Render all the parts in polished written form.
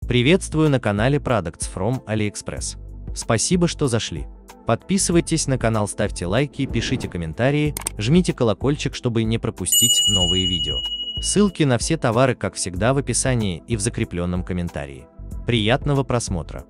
Приветствую на канале Products from AliExpress. Спасибо, что зашли. Подписывайтесь на канал, ставьте лайки, пишите комментарии, жмите колокольчик, чтобы не пропустить новые видео. Ссылки на все товары, как всегда, в описании и в закрепленном комментарии. Приятного просмотра!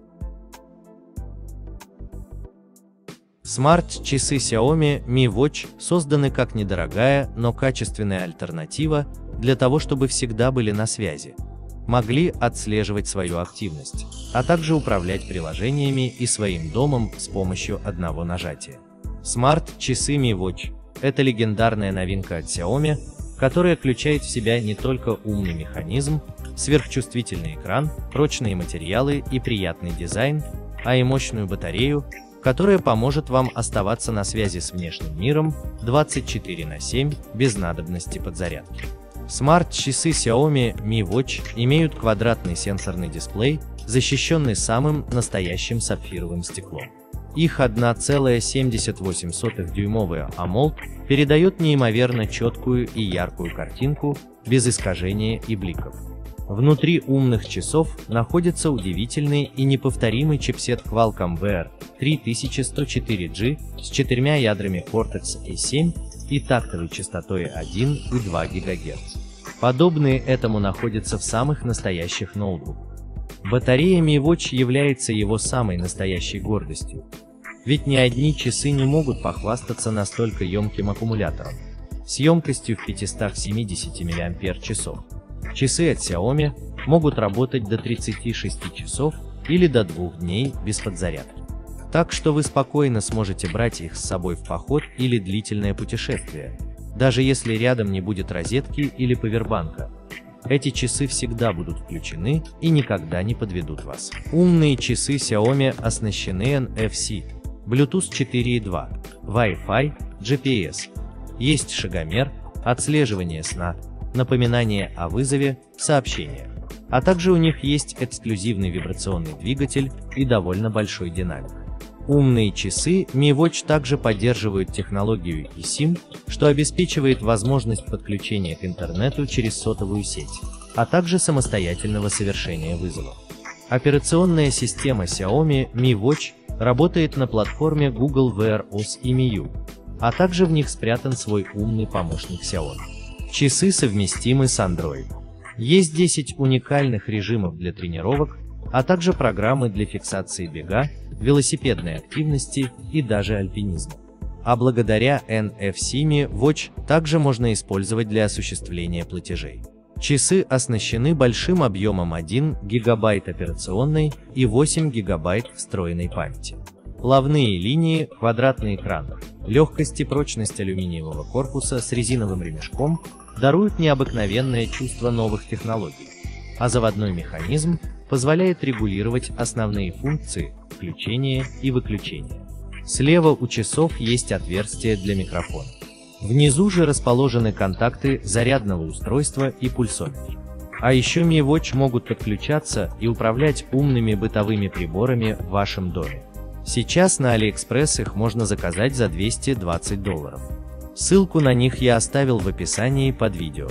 Смарт-часы Xiaomi Mi Watch созданы как недорогая, но качественная альтернатива для того, чтобы всегда были на связи, могли отслеживать свою активность, а также управлять приложениями и своим домом с помощью одного нажатия. Смарт-часы Mi Watch – это легендарная новинка от Xiaomi, которая включает в себя не только умный механизм, сверхчувствительный экран, прочные материалы и приятный дизайн, а и мощную батарею, которая поможет вам оставаться на связи с внешним миром 24/7 без надобности подзарядки. Смарт-часы Xiaomi Mi Watch имеют квадратный сенсорный дисплей, защищенный самым настоящим сапфировым стеклом. Их 1,78-дюймовый AMOLED передает неимоверно четкую и яркую картинку, без искажения и бликов. Внутри умных часов находится удивительный и неповторимый чипсет Qualcomm VR3104G с 4 ядрами Cortex-A7 и тактовой частотой 1,2 ГГц. Подобные этому находятся в самых настоящих ноутбуках. Батарея Mi Watch является его самой настоящей гордостью. Ведь ни одни часы не могут похвастаться настолько емким аккумулятором, с емкостью в 570 мАч. Часы от Xiaomi могут работать до 36 часов или до 2 дней без подзарядки. Так что вы спокойно сможете брать их с собой в поход или длительное путешествие, даже если рядом не будет розетки или павербанка. Эти часы всегда будут включены и никогда не подведут вас. Умные часы Xiaomi оснащены NFC, Bluetooth 4.2, Wi-Fi, GPS. Есть шагомер, отслеживание сна, напоминание о вызове, сообщения. А также у них есть эксклюзивный вибрационный двигатель и довольно большой динамик. Умные часы Mi Watch также поддерживают технологию eSIM, что обеспечивает возможность подключения к интернету через сотовую сеть, а также самостоятельного совершения вызовов. Операционная система Xiaomi Mi Watch работает на платформе Google Wear OS и MIUI, а также в них спрятан свой умный помощник Xiaomi. Часы совместимы с Android. Есть 10 уникальных режимов для тренировок, а также программы для фиксации бега, велосипедной активности и даже альпинизма. А благодаря NFC Mi Watch также можно использовать для осуществления платежей. Часы оснащены большим объемом 1 ГБ операционной и 8 ГБ встроенной памяти. Плавные линии, квадратный экран, легкость и прочность алюминиевого корпуса с резиновым ремешком даруют необыкновенное чувство новых технологий, а заводной механизм позволяет регулировать основные функции включения и выключения. Слева у часов есть отверстие для микрофона. Внизу же расположены контакты зарядного устройства и пульсометр. А еще Mi Watch могут подключаться и управлять умными бытовыми приборами в вашем доме. Сейчас на AliExpress их можно заказать за $220. Ссылку на них я оставил в описании под видео.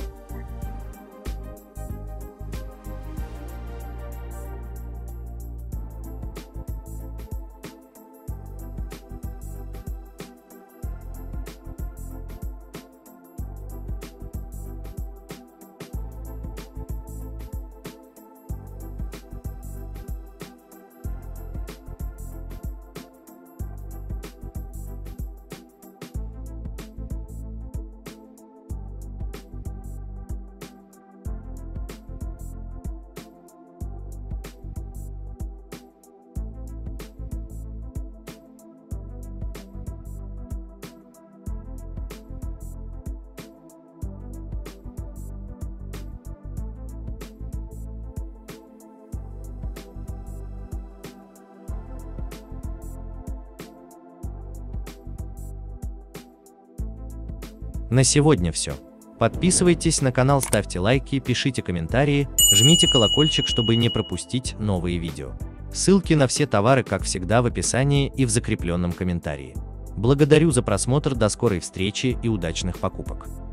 На сегодня все. Подписывайтесь на канал, ставьте лайки, пишите комментарии, жмите колокольчик, чтобы не пропустить новые видео. Ссылки на все товары, как всегда, в описании и в закрепленном комментарии. Благодарю за просмотр, до скорой встречи и удачных покупок.